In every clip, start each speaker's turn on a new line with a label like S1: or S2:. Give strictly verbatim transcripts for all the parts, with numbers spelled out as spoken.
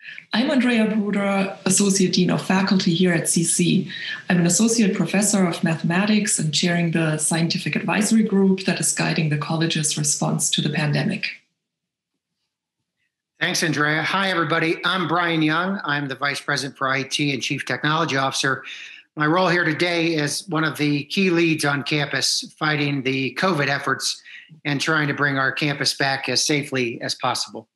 S1: I'm Andrea Bruder, Associate Dean of Faculty here at C C. I'm an Associate Professor of Mathematics and chairing the scientific advisory group that is guiding the college's response to the pandemic.
S2: Thanks, Andrea. Hi, everybody. I'm Brian Young. I'm the Vice President for I T and Chief Technology Officer. My role here today is one of the key leads on campus fighting the COVID efforts and trying to bring our campus back as safely as possible.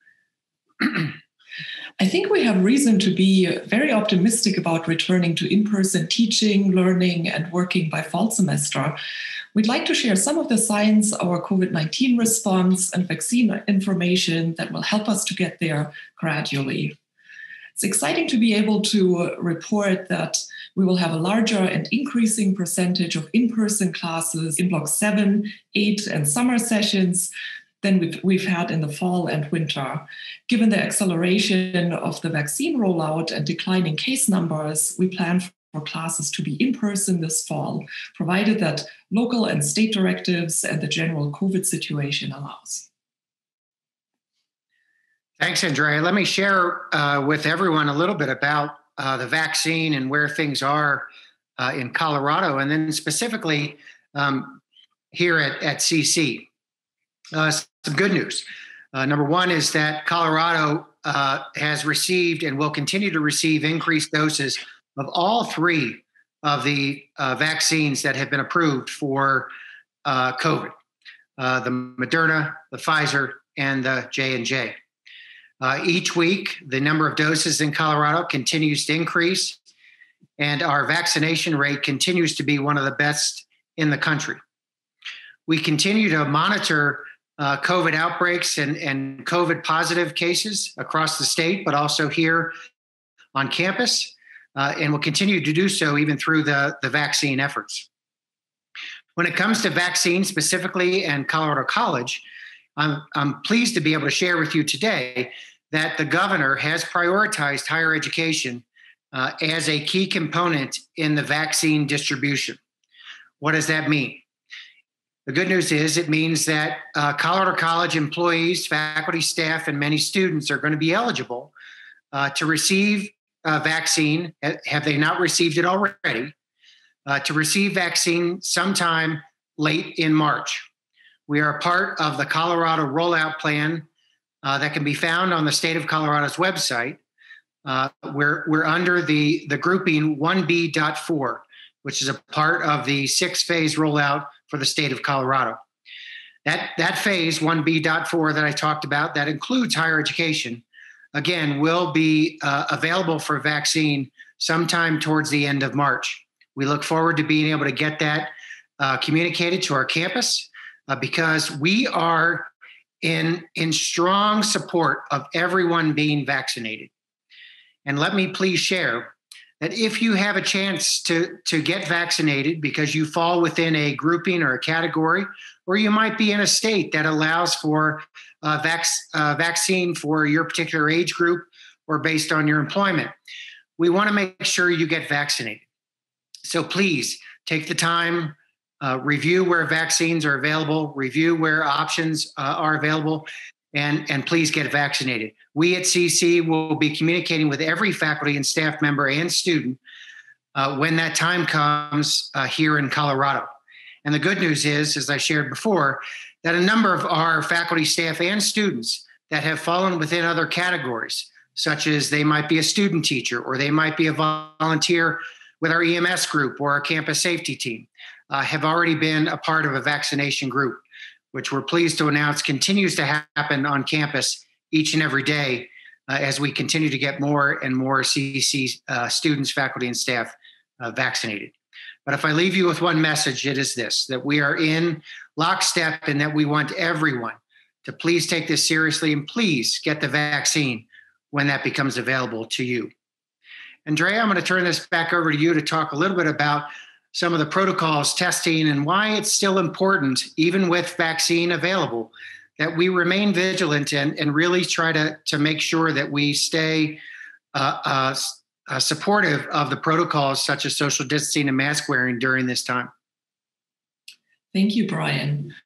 S1: I think we have reason to be very optimistic about returning to in-person teaching, learning, and working by fall semester. We'd like to share some of the science, our COVID nineteen response, and vaccine information that will help us to get there gradually. It's exciting to be able to report that we will have a larger and increasing percentage of in-person classes in Block seven, eight, and summer sessions than we've, we've had in the fall and winter. Given the acceleration of the vaccine rollout and declining case numbers, we plan for classes to be in person this fall, provided that local and state directives and the general COVID situation allows.
S2: Thanks, Andrea. Let me share uh, with everyone a little bit about uh, the vaccine and where things are uh, in Colorado, and then specifically um, here at, at C C. Uh, some good news. Uh, number one is that Colorado uh, has received and will continue to receive increased doses of all three of the uh, vaccines that have been approved for uh, COVID, uh, the Moderna, the Pfizer, and the J and J. Uh, each week, the number of doses in Colorado continues to increase, and our vaccination rate continues to be one of the best in the country. We continue to monitor uh, COVID outbreaks and, and COVID positive cases across the state, but also here on campus, uh, and will continue to do so even through the, the vaccine efforts. When it comes to vaccines specifically and Colorado College, I'm, I'm pleased to be able to share with you today that the governor has prioritized higher education uh, as a key component in the vaccine distribution. What does that mean? The good news is it means that uh, Colorado College employees, faculty, staff, and many students are going to be eligible uh, to receive a vaccine, have they not received it already, uh, to receive vaccine sometime late in March. We are part of the Colorado rollout plan uh, that can be found on the state of Colorado's website. Uh, we're, we're under the, the grouping one B point four, which is a part of the six-phase rollout for the state of Colorado. That, that phase, one B point four that I talked about, that includes higher education, again, will be uh, available for vaccine sometime towards the end of March. We look forward to being able to get that uh, communicated to our campus uh, because we are in, in strong support of everyone being vaccinated. And let me please share that if you have a chance to, to get vaccinated because you fall within a grouping or a category, or you might be in a state that allows for a vac- uh, vaccine for your particular age group or based on your employment, we want to make sure you get vaccinated. So please take the time, uh, review where vaccines are available, review where options uh, are available, and, and please get vaccinated. We at C C will be communicating with every faculty and staff member and student uh, when that time comes uh, here in Colorado. And the good news is, as I shared before, that a number of our faculty, staff, and students that have fallen within other categories, such as they might be a student teacher or they might be a volunteer with our E M S group or our campus safety team, uh, have already been a part of a vaccination group, which we're pleased to announce continues to happen on campus each and every day uh, as we continue to get more and more C C uh, students, faculty, and staff uh, vaccinated. But if I leave you with one message, it is this, that we are in lockstep and that we want everyone to please take this seriously and please get the vaccine when that becomes available to you. Andrea, I'm going to turn this back over to you to talk a little bit about some of the protocols, testing, and why it's still important, even with vaccine available, that we remain vigilant and, and really try to, to make sure that we stay uh, uh, uh, supportive of the protocols such as social distancing and mask wearing during this time.
S1: Thank you, Brian.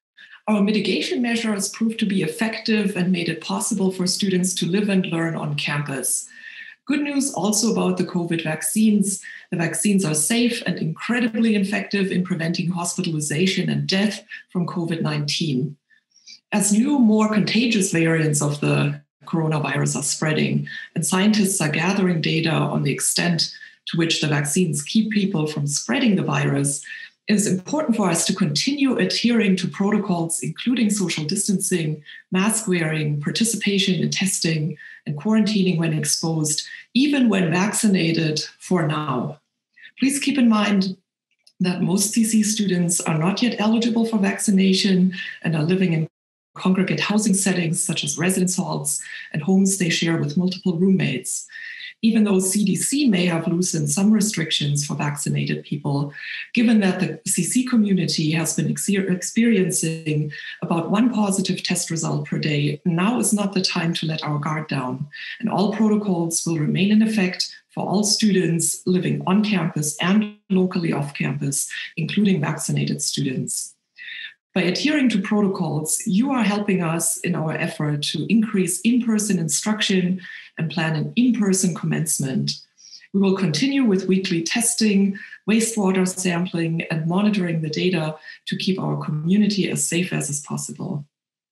S1: Our mitigation measures proved to be effective and made it possible for students to live and learn on campus. Good news also about the COVID vaccines. The vaccines are safe and incredibly effective in preventing hospitalization and death from COVID nineteen. As new, more contagious variants of the coronavirus are spreading, and scientists are gathering data on the extent to which the vaccines keep people from spreading the virus, it is important for us to continue adhering to protocols, including social distancing, mask wearing, participation in testing, and quarantining when exposed, even when vaccinated for now. Please keep in mind that most C C students are not yet eligible for vaccination and are living in congregate housing settings such as residence halls and homes they share with multiple roommates. Even though C D C may have loosened some restrictions for vaccinated people, given that the C C community has been ex- experiencing about one positive test result per day, now is not the time to let our guard down. And all protocols will remain in effect for all students living on campus and locally off campus, including vaccinated students. By adhering to protocols, you are helping us in our effort to increase in-person instruction and plan an in-person commencement. We will continue with weekly testing, wastewater sampling, and monitoring the data to keep our community as safe as is possible.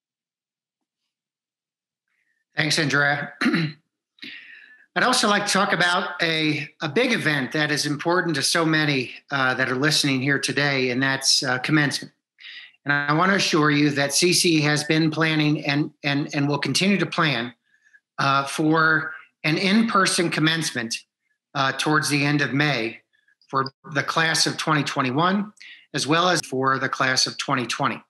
S2: Thanks, Andrea. I'd also like to talk about a, a big event that is important to so many uh, that are listening here today, and that's uh, commencement. And I want to assure you that C C has been planning and, and, and will continue to plan uh, for an in-person commencement uh, towards the end of May for the class of twenty twenty-one, as well as for the class of twenty twenty.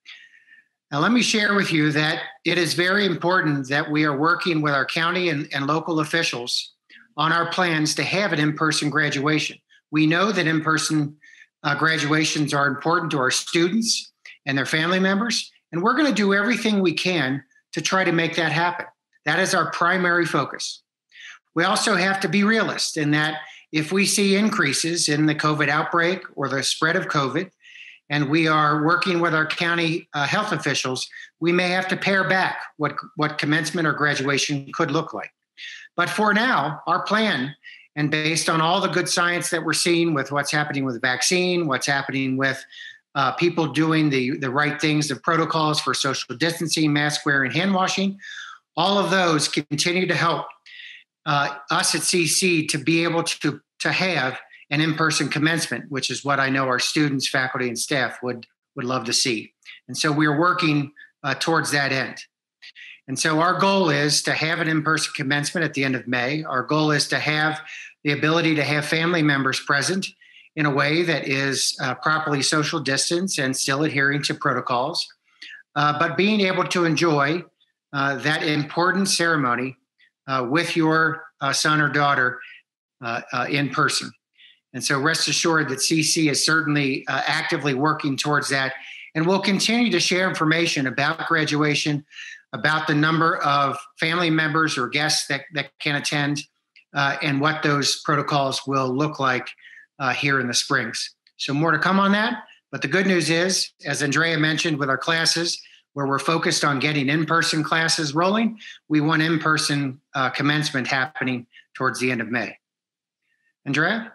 S2: Now, let me share with you that it is very important that we are working with our county and, and local officials on our plans to have an in-person graduation. We know that in-person uh, graduations are important to our students and their family members, and we're going to do everything we can to try to make that happen. That is our primary focus. We also have to be realists in that if we see increases in the COVID outbreak or the spread of COVID, and we are working with our county uh, health officials, we may have to pare back what, what commencement or graduation could look like. But for now, our plan, and based on all the good science that we're seeing with what's happening with the vaccine, what's happening with uh, people doing the, the right things, the protocols for social distancing, mask wearing, hand washing, all of those continue to help uh, us at C C to be able to, to have an in-person commencement, which is what I know our students, faculty, and staff would, would love to see. And so we're working uh, towards that end. And so our goal is to have an in-person commencement at the end of May. Our goal is to have the ability to have family members present in a way that is uh, properly social distance and still adhering to protocols, uh, but being able to enjoy uh, that important ceremony uh, with your uh, son or daughter uh, uh, in person. And so rest assured that C C is certainly uh, actively working towards that. And we'll continue to share information about graduation, about the number of family members or guests that, that can attend, uh, and what those protocols will look like uh, here in the Springs. So more to come on that. But the good news is, as Andrea mentioned with our classes, where we're focused on getting in-person classes rolling, we want in-person uh, commencement happening towards the end of May. Andrea?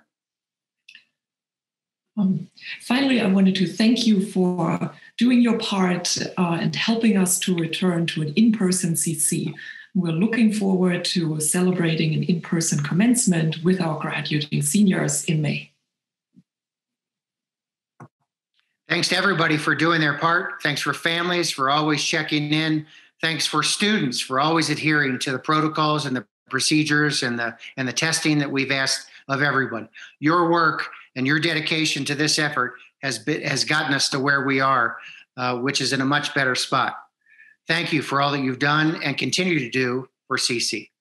S1: Um, finally, I wanted to thank you for doing your part uh, and helping us to return to an in-person C C. We're looking forward to celebrating an in-person commencement with our graduating seniors in May.
S2: Thanks to everybody for doing their part. Thanks for families for always checking in. Thanks for students for always adhering to the protocols and the procedures and the, and the testing that we've asked of everyone. Your work and your dedication to this effort has been, has gotten us to where we are, uh, which is in a much better spot. Thank you for all that you've done and continue to do for C C.